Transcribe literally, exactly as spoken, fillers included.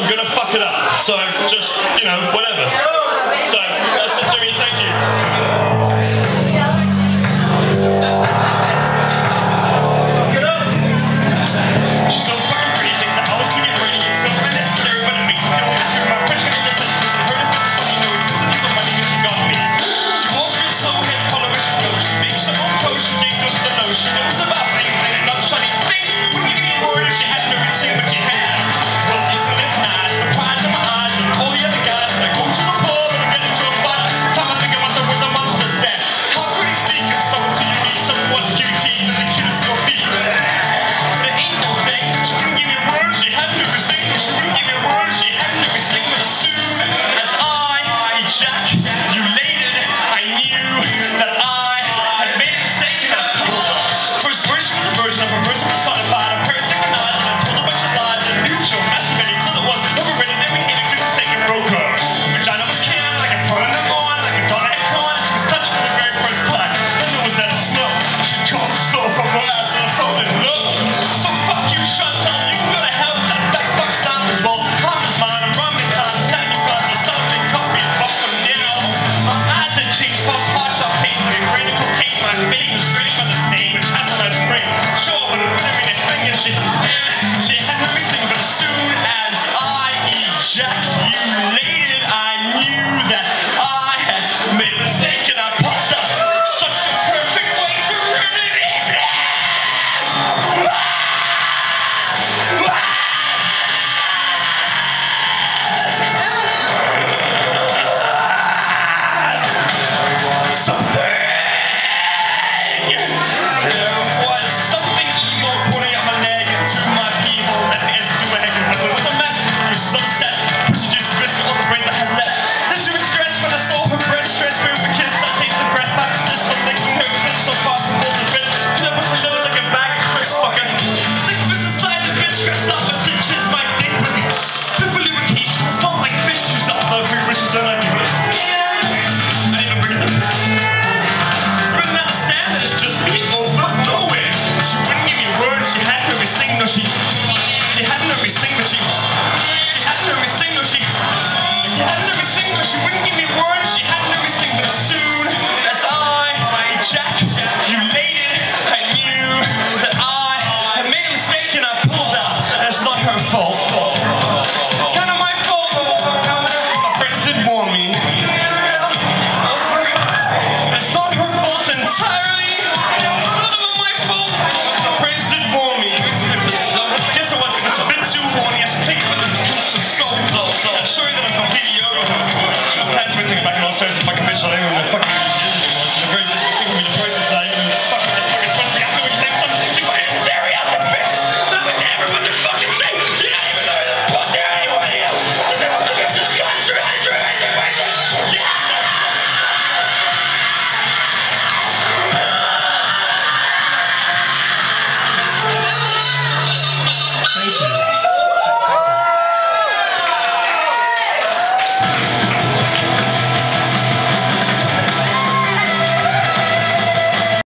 I'm gonna fuck it up. So just, you know, whatever. So that's it, Jimmy. Thank you. She's so fucking pretty. It takes hours to get ready. It's so unnecessary, but it makes me feel happy. My French got this and says, I heard it from this funny nose. This isn't even money because she got me. She walks real slow, heads follow where she goes. She makes her own clothes. She giggles with the nose. She knows about me. And loves shiny things. Wouldn't give me a word if she hadn't everything, but she had. Well, isn't this nice? The pride in my eyes and all the other guys. And I go to the pub and I get into a fight. Time I think about the word the monster said. How could he speak if someone so unique? Someone's cute teeth and the cutest little feet. But it ain't no thing. She wouldn't give me a word. She hadn't everything. She wouldn't give me a word. She hadn't everything. But as soon as I ejaculated, I knew that I had made a mistake and I pulled up. First version was a version of a version personified. A pair of synchronized and I told a bunch of lies and mutual masturbating till it was overrated. Then we hated, couldn't take it, broke her. Vagina was canned like a front of on, like a daughter had con. She was touched for the very first time. Then there was that smell. She caused a spill from her ass on the phone and look. So fuck you, Chantal. You can go to hell with that fat fuck sound as well. I'm just mine. I'm running time. Time you got me something copies. But for now, my eyes had changed. False heart shot pains like a grain of cocaine. My face was straight by the stain, which has a nice brain. Sure, but it wouldn't mean a thing if she, yeah, she had everything. But as soon as I ejaculated, I knew that I had made a mistake and I popped up. Such a perfect way to ruin it. Something. There was something evil pulling out my leg into my people. That's the answer to a heck of a was a mess. She was upset. She just spit all the brains I had left. Since she was dressed when I saw her breast stress, move the kiss, I taste the breath out of the system, thinking her chin so far to full to fit. She up her lips like a bag of crisp fucker. Stick this aside, the bitch dressed out with stitches, my dick with me. The lubrication smelled like fish juice out of her wishes and I knew it. I even bring them. Bring that stand that is just me overflowing. She wouldn't give me a word, she had every single she She hadn't every single she She hadn't every single she She hadn't every single she wouldn't give me a word, she hadn't every single. As soon as I ejaculated, I knew that I had made a mistake and I pulled out. That's not her fault. It's kind of my fault. My friends did warn me. It's not her fault entirely. It's not even my fault. My friends did warn me. I guess it was it's a bit too horny. I should take it with a pinch of salt. I'm sure that I'm completely over. I'm passing back in all stairs.